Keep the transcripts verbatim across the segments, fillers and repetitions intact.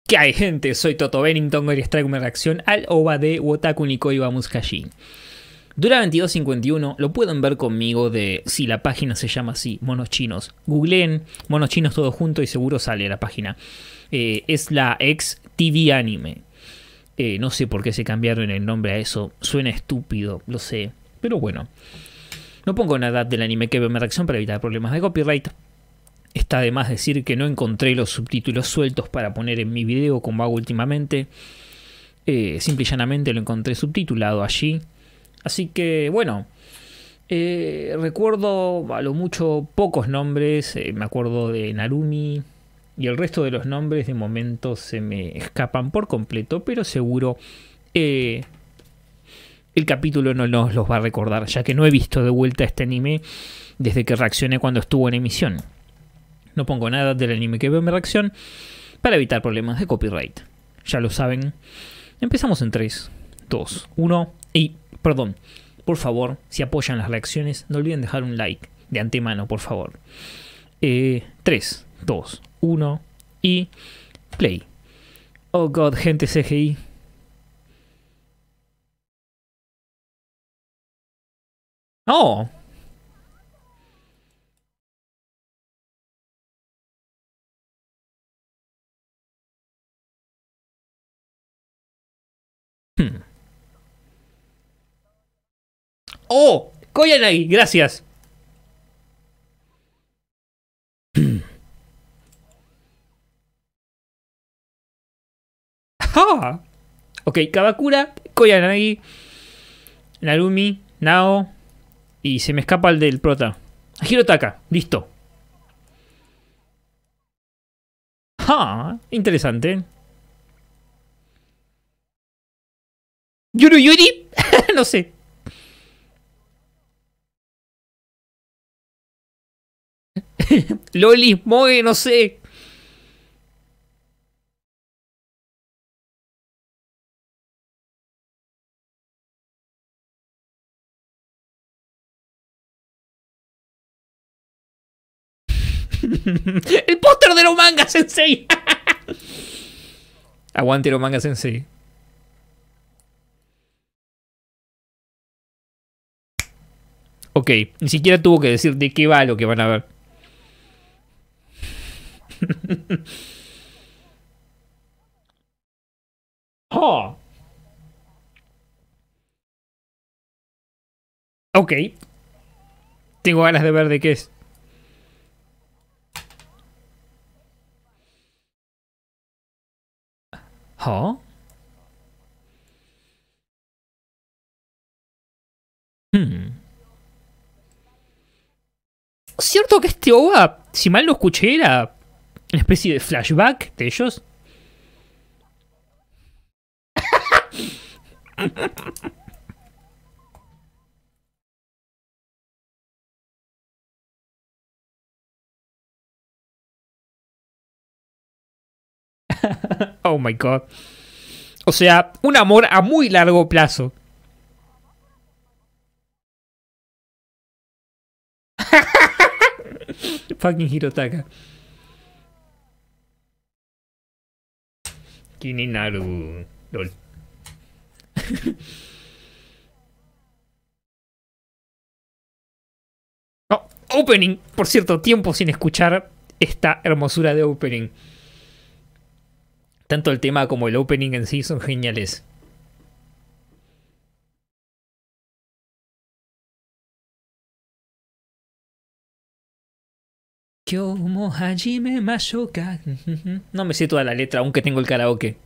¿Qué hay, gente? Soy Toto Bennington y les traigo una reacción al O V A de Wotaku Nikoi wa Muskashi. Dura veintidós cincuenta y uno, lo pueden ver conmigo de si la página se llama así, Monos Chinos. Googleen Monos Chinos todo junto y seguro sale la página. Eh, es la ex T V Anime. Eh, no sé por qué se cambiaron el nombre a eso, suena estúpido, lo sé. Pero bueno, no pongo nada del anime que veo en mi reacción para evitar problemas de copyright. Está de más decir que no encontré los subtítulos sueltos para poner en mi video como hago últimamente. Eh, simple y llanamente lo encontré subtitulado allí. Así que bueno, eh, recuerdo a lo mucho pocos nombres. Eh, me acuerdo de Narumi y el resto de los nombres de momento se me escapan por completo. Pero seguro eh, el capítulo no nos los va a recordar, ya que no he visto de vuelta este anime desde que reaccioné cuando estuvo en emisión. No pongo nada del anime que veo en mi reacción para evitar problemas de copyright. Ya lo saben. Empezamos en tres, dos, uno y... Perdón, por favor, si apoyan las reacciones, no olviden dejar un like de antemano, por favor. Eh, tres, dos, uno y... Play. Oh god, gente C G I. Oh. Hmm. ¡Oh! Koyanagi, gracias. Ah. Ok, Kabakura, Koyanagi, Narumi, Nao. Y se me escapa el del prota. Hirotaka, listo. Ah, interesante. Yuru Yuri, no sé. Loli, Moe, no sé. El póster de los mangas sensei. Aguante los mangas sensei. Ok, ni siquiera tuvo que decir de qué va lo que van a ver. Oh. Ok. Tengo ganas de ver de qué es. Oh. Hmm. ¿Cierto que este O V A, si mal no escuché, era una especie de flashback de ellos? Oh my god. O sea, un amor a muy largo plazo. Fucking Hirotaka. Kininaru. Lol. Oh, opening. Por cierto, tiempo sin escuchar esta hermosura de opening. Tanto el tema como el opening en sí son geniales. Kyomo hajime mashou ka. No me sé toda la letra, aunque tengo el karaoke.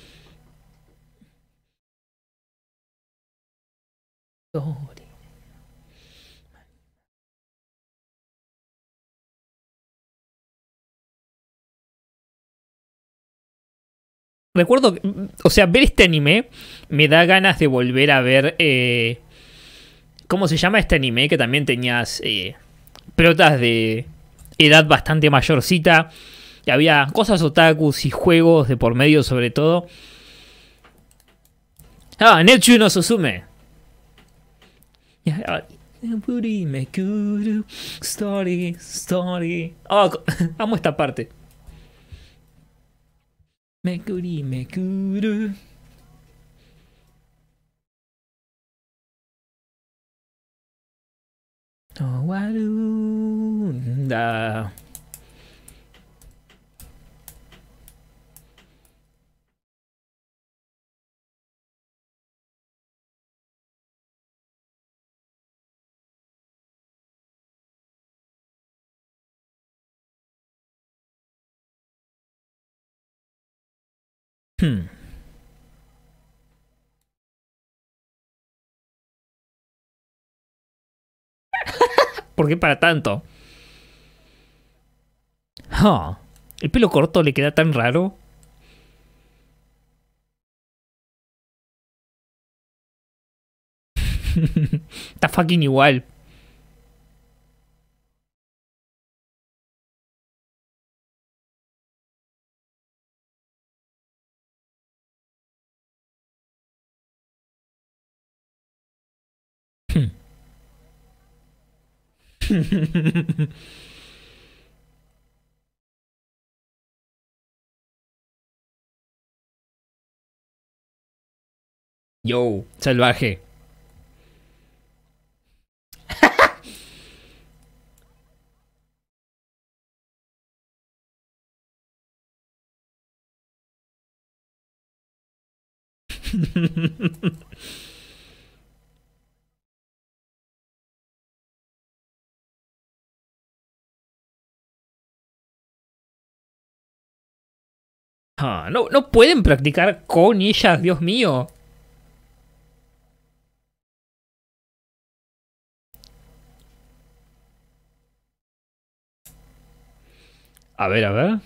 Recuerdo, o sea, ver este anime me da ganas de volver a ver... Eh, ¿Cómo se llama este anime? Que también tenías eh, protas de edad bastante mayorcita. Y había cosas otakus y juegos de por medio sobre todo. Ah, Netsu no Suzume. Story, story. Oh, amo esta parte. Mekuri, Mekuru. Owaru. Da. Hmm. ¿Por qué para tanto? Huh. El pelo corto le queda tan raro. Está fucking igual. Yo, salvaje. Ah, no, no pueden practicar con ellas, Dios mío. A ver, a ver.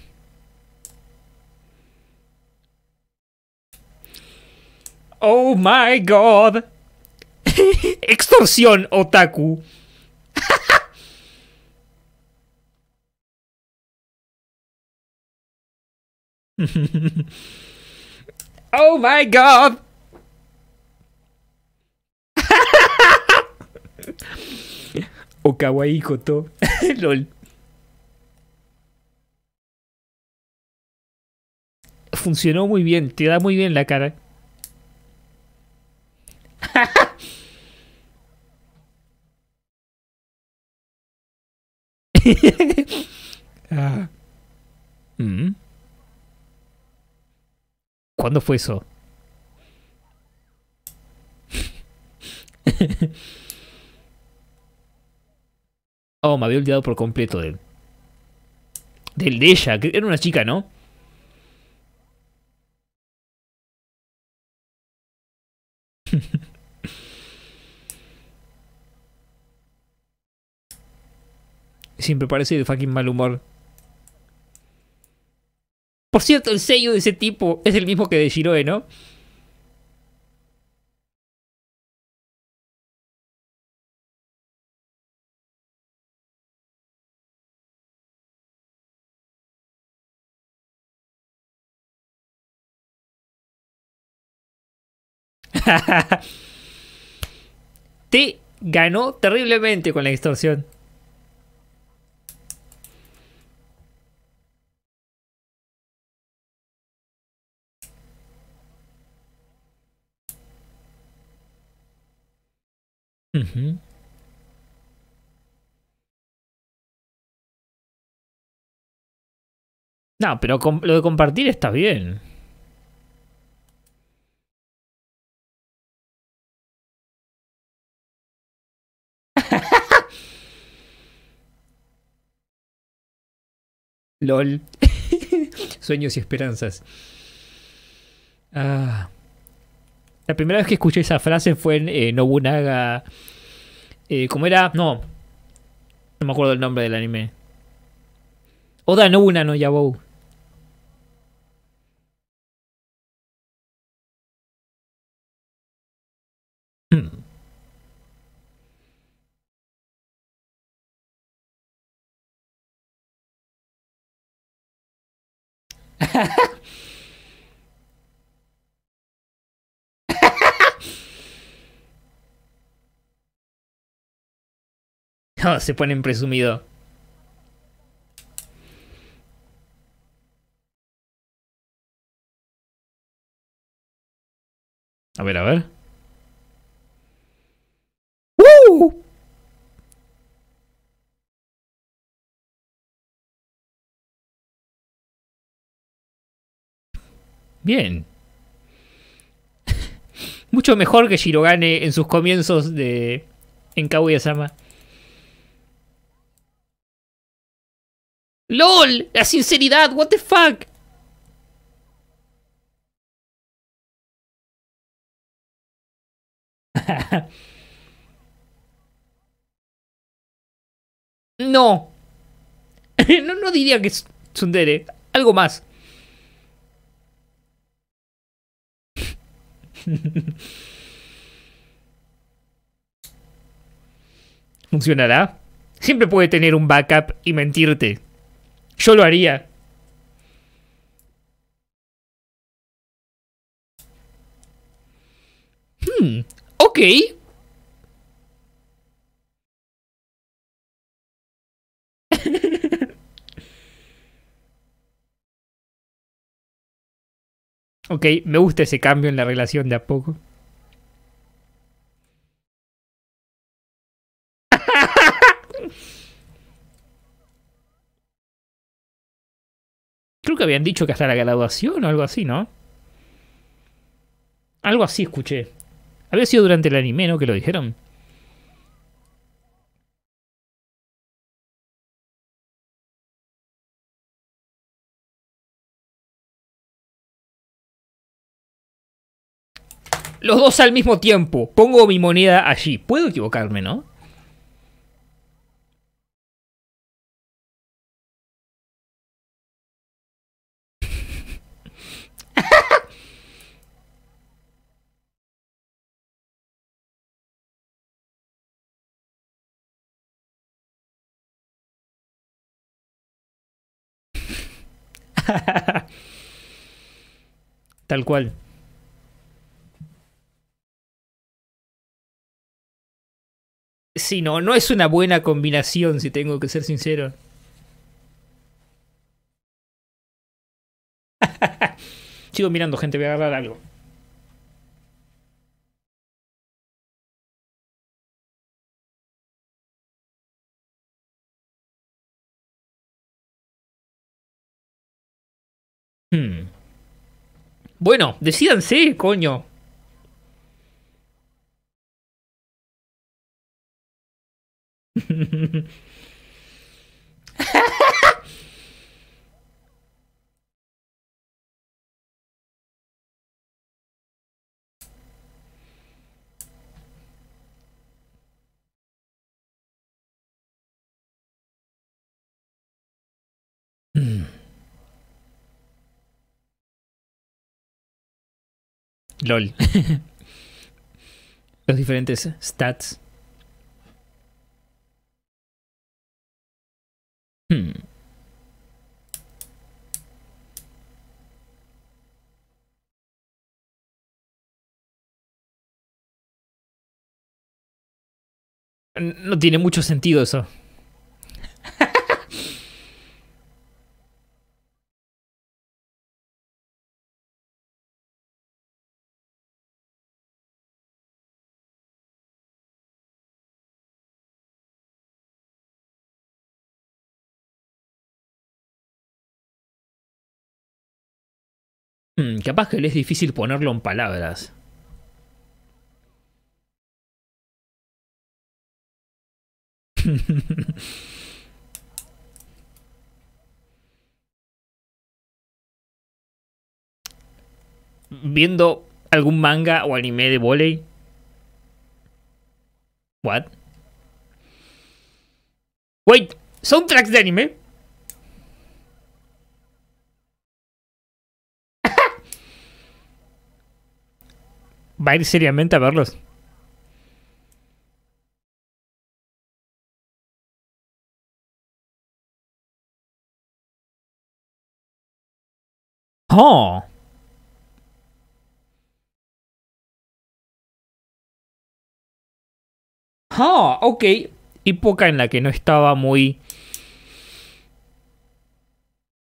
Oh my god. Extorsión, otaku. Oh my god. O kawaii koto. Lol. Funcionó muy bien, te da muy bien la cara. Ah. Mm. ¿Cuándo fue eso? Oh, me había olvidado por completo de él. Del de ella, que era una chica, ¿no? Siempre parece de fucking mal humor. Por cierto, el sello de ese tipo es el mismo que de Shiroe, ¿no? Te ganó terriblemente con la extorsión. Ujú. No, pero com- lo de compartir está bien. LOL. Sueños y esperanzas. Ah. La primera vez que escuché esa frase fue en eh, Nobunaga. Eh, ¿Cómo era? No, no me acuerdo el nombre del anime. Oda Nobunaga no Yabou. Hmm. No, se ponen presumido. A ver, a ver. ¡Uh! Bien. Mucho mejor que Shirogane en sus comienzos de... en Kaguya-sama. ¡Lol! ¡La sinceridad! ¡What the fuck! No. no. No diría que es tsundere. Algo más. ¿Funcionará? Siempre puede tener un backup y mentirte. Yo lo haría. Hmm, ok. Ok, me gusta ese cambio en la relación de a poco. Creo que habían dicho que hasta la graduación o algo así, ¿no? Algo así escuché. Había sido durante el anime, ¿no? Que lo dijeron. Los dos al mismo tiempo. Pongo mi moneda allí. Puedo equivocarme, ¿no? Tal cual. Sí, no, no es una buena combinación, si tengo que ser sincero. Sigo mirando, gente, voy a agarrar algo. Hmm. Bueno, decídanse, coño. Hmm. LOL. Los diferentes stats. Hmm. No tiene mucho sentido eso. Hmm, capaz que le es difícil ponerlo en palabras. Viendo algún manga o anime de volei. What? Wait, soundtracks de anime. ¿Va a ir seriamente a verlos? Oh. Oh, ok. Época en la que no estaba muy...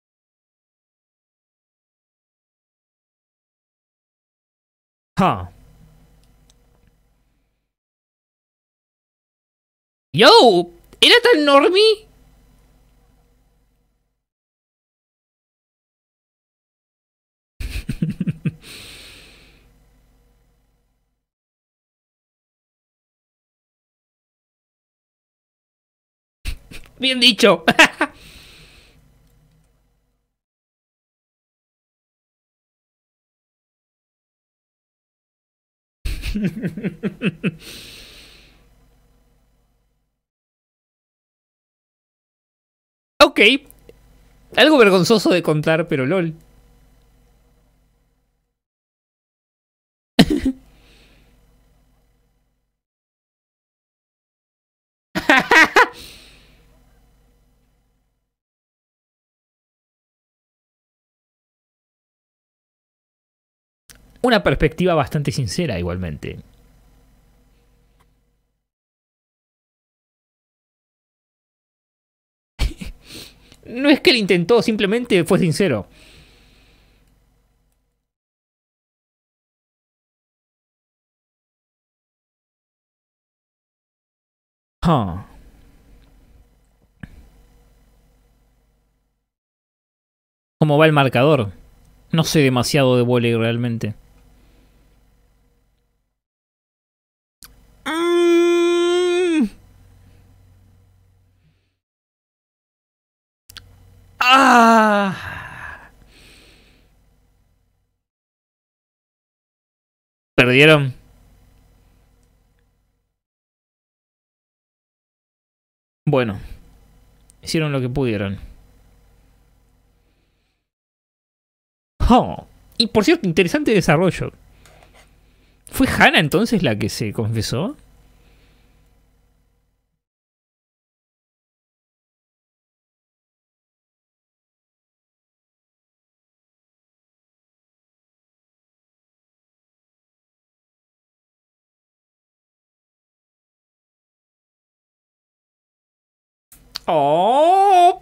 Ah. Yo, ¿era tan normie? Bien dicho. Ok. Algo vergonzoso de contar, pero lol. Una perspectiva bastante sincera, igualmente. No es que él intentó, simplemente fue sincero. Huh. ¿Cómo va el marcador? No sé demasiado de vóley realmente. Mm. Ah. Perdieron. Bueno, hicieron lo que pudieron. Oh. Y por cierto, interesante desarrollo. ¿Fue Hannah entonces la que se confesó? ¡Oh!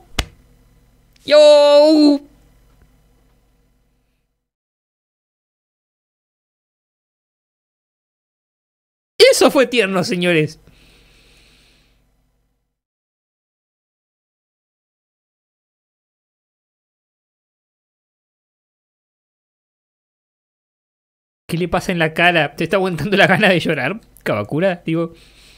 ¡Yo! Eso fue tierno, señores. ¿Qué le pasa en la cara? ¿Te está aguantando la gana de llorar? Kabakura, digo.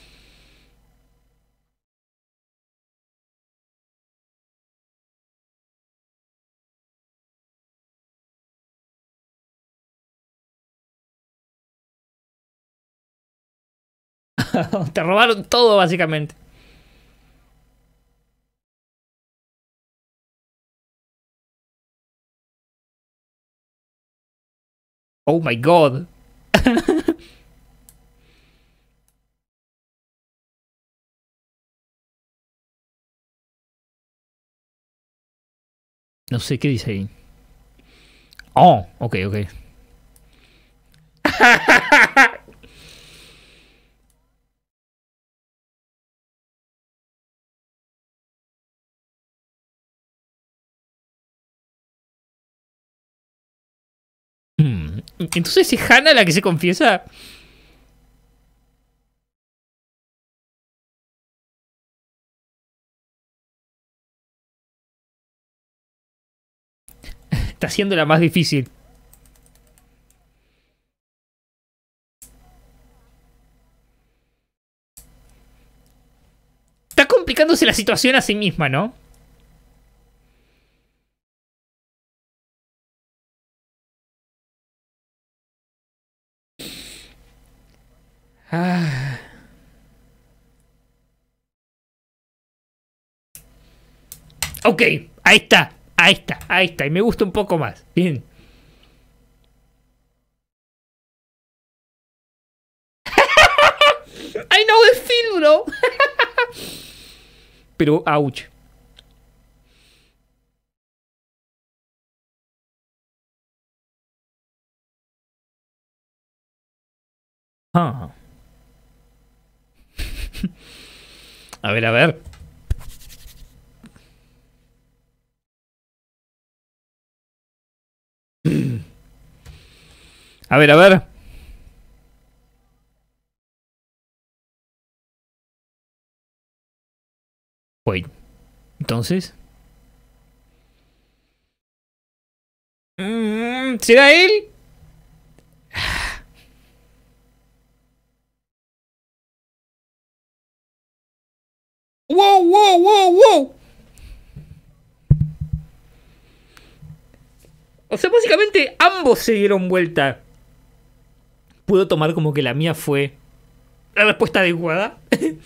Te robaron todo, básicamente. Oh my god. No sé qué dice ahí. Oh, ok, ok. Hmm. Entonces es Hannah la que se confiesa. Está haciendo la más difícil. Está complicándose la situación a sí misma, ¿no? Ah. Ok, ahí está, ahí está, ahí está. Y me gusta un poco más. Bien. I know the feel, bro. Pero, ouch. Ah. A ver, a ver. A ver, a ver. Wait. Entonces. Mm, ¿será él? ¡Wow, wow, wow, wow! O sea, básicamente ambos se dieron vuelta. ¿Puedo tomar como que la mía fue la respuesta adecuada?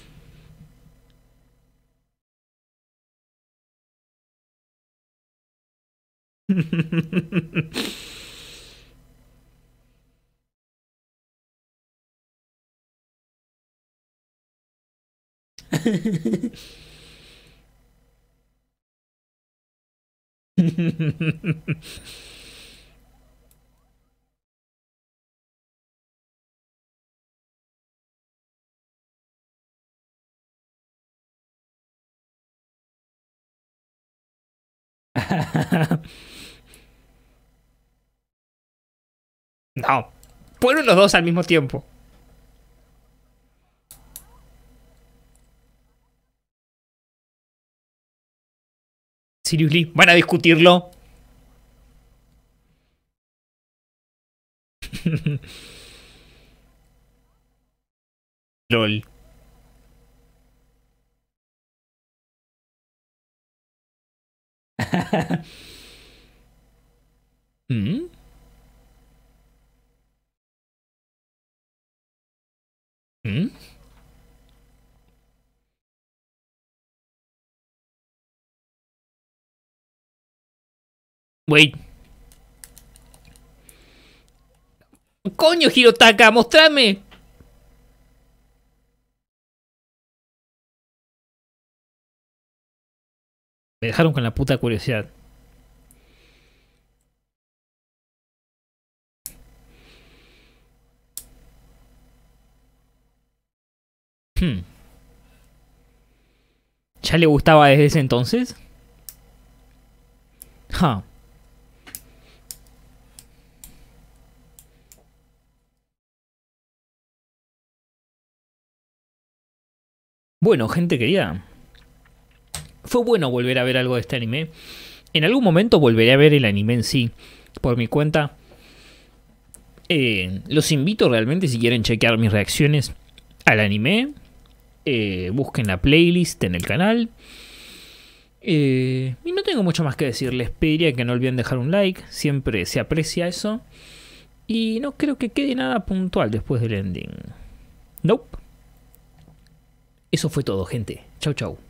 No. Fueron los dos al mismo tiempo. Seriously, ¿van a discutirlo? LOL. ¿Mm? ¿Mm? Wait. ¡Coño, Hirotaka! ¡Mostrame! Me dejaron con la puta curiosidad. Hmm. ¿Ya le gustaba desde ese entonces? Huh. Bueno, gente querida. Fue bueno volver a ver algo de este anime. En algún momento volveré a ver el anime en sí, por mi cuenta. Eh, los invito realmente, si quieren chequear mis reacciones al anime. Eh, busquen la playlist en el canal. Eh, y no tengo mucho más que decir. Les pediría que no olviden dejar un like. Siempre se aprecia eso. Y no creo que quede nada puntual después del ending. Nope. Eso fue todo, gente. Chau, chau.